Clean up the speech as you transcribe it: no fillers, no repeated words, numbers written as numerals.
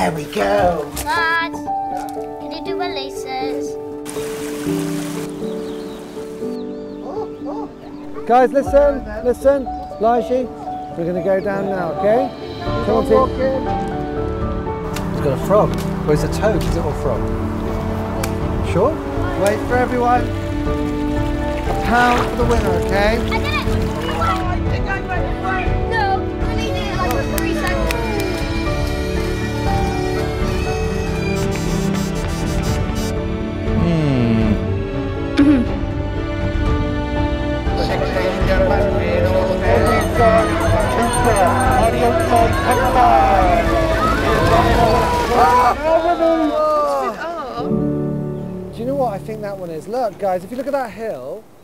There we go. Dad, can you do my laces? Guys, listen, listen. Laishi, we're going to go down now, okay? Come on, Tim. He's got a frog. Or it's a toad, is it, or a frog? Sure? Wait for everyone. £1 for the winner, okay? I did it! No, I need it like for 3 seconds. Do you know what I think that one is? Look, guys, if you look at that hill,